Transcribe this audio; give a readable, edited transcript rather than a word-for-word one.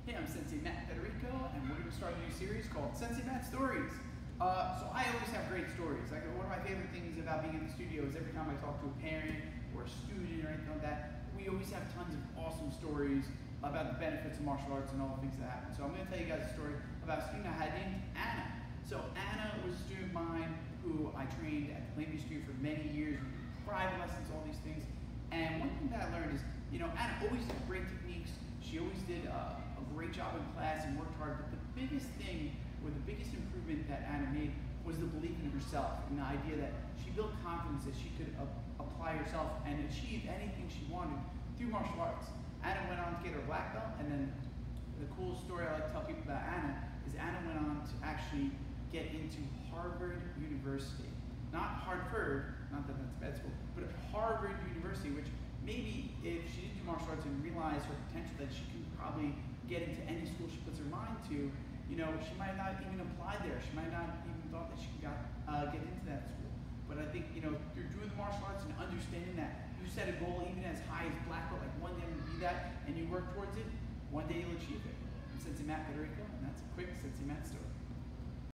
Hey, I'm Sensei Matt Federico, and we're going to start a new series called Sensei Matt Stories. So I always have great stories. Like one of my favorite things about being in the studio is every time I talk to a parent or a student or anything like that, we always have tons of awesome stories about the benefits of martial arts and all the things that happen. So I'm going to tell you guys a story about a student I had named Anna. So Anna was a student of mine who I trained at the Plainview Studio for many years, private lessons, all these things. And one thing that I learned is, Anna always did great techniques. She always did a great job in class and worked hard. But the biggest thing, or the biggest improvement that Anna made was the belief in herself and the idea that she built confidence that she could apply herself and achieve anything she wanted through martial arts. Anna went on to get her black belt, and then the coolest story I like to tell people about Anna is Anna went on to actually get into Harvard University. Not Hartford, not that that's med school, but Harvard University, which maybe if she didn't do martial arts and realize her potential that she can probably get into any school she puts her mind to, she might not even apply there. She might not even thought that she could get into that school. But I think, through doing the martial arts and understanding that you set a goal even as high as black belt, like one day I'm gonna be that, and you work towards it, one day you'll achieve it. I'm Sensei Matt Federico, and that's a quick Sensei Matt story.